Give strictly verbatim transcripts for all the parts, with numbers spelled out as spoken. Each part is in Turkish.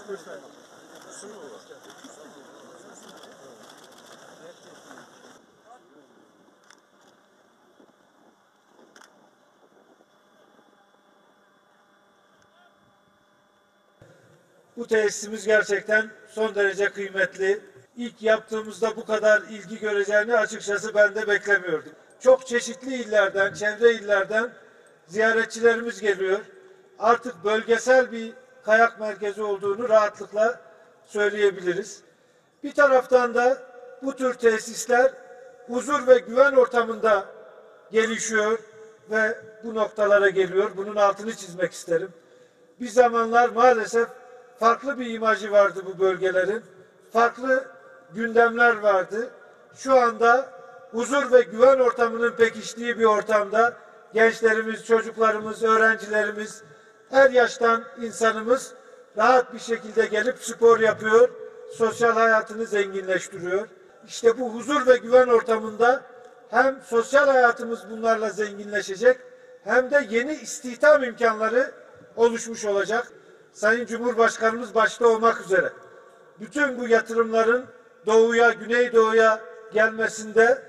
Bu tesisimiz gerçekten son derece kıymetli. İlk yaptığımızda bu kadar ilgi göreceğini açıkçası ben de beklemiyordum. Çok çeşitli illerden, çevre illerden ziyaretçilerimiz geliyor. Artık bölgesel bir kayak merkezi olduğunu rahatlıkla söyleyebiliriz. Bir taraftan da bu tür tesisler huzur ve güven ortamında gelişiyor ve bu noktalara geliyor. Bunun altını çizmek isterim. Bir zamanlar maalesef farklı bir imajı vardı bu bölgelerin. Farklı gündemler vardı. Şu anda huzur ve güven ortamının pekiştiği bir ortamda gençlerimiz, çocuklarımız, öğrencilerimiz, her yaştan insanımız rahat bir şekilde gelip spor yapıyor, sosyal hayatını zenginleştiriyor. İşte bu huzur ve güven ortamında hem sosyal hayatımız bunlarla zenginleşecek hem de yeni istihdam imkanları oluşmuş olacak. Sayın Cumhurbaşkanımız başta olmak üzere bütün bu yatırımların doğuya, güneydoğuya gelmesinde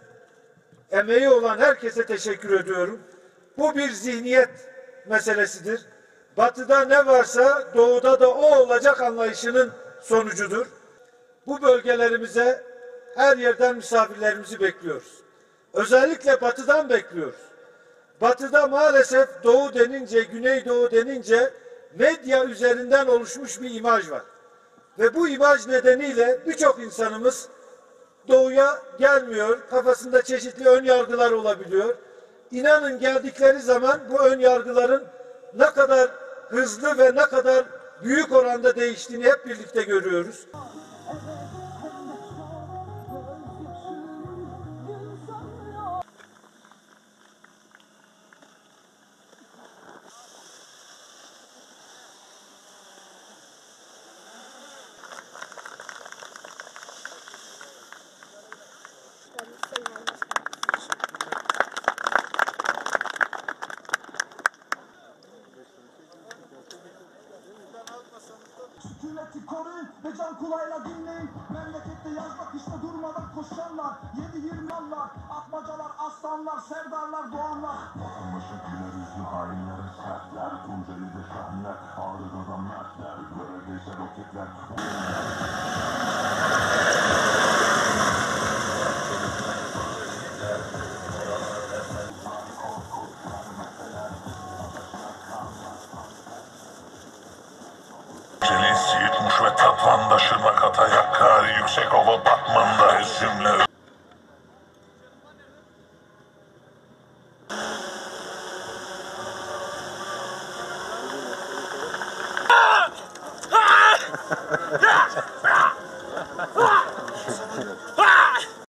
emeği olan herkese teşekkür ediyorum. Bu bir zihniyet meselesidir. Batıda ne varsa doğuda da o olacak anlayışının sonucudur. Bu bölgelerimize her yerden misafirlerimizi bekliyoruz. Özellikle batıdan bekliyoruz. Batıda maalesef doğu denince, güneydoğu denince medya üzerinden oluşmuş bir imaj var. Ve bu imaj nedeniyle birçok insanımız doğuya gelmiyor. Kafasında çeşitli ön yargılar olabiliyor. İnanın geldikleri zaman bu ön yargıların ne kadar hızlı ve ne kadar büyük oranda değiştiğini hep birlikte görüyoruz. Hükümeti koruyun ve can kulağıyla dinleyin. Memlekette yazmak işte durmadan koşanlar. Yedi yirmanlar, atmacalar, aslanlar, serdarlar, doğanlar. Vatandaşa güler yüzlü hainlere sertler. Tunceli'de şahinler, Ağrı'da mertler. Bölgeyse roketler. Siirtmuş ve Tatvan'da Şırnak Hatay Hakkari Yüksekova Batman'da isimler.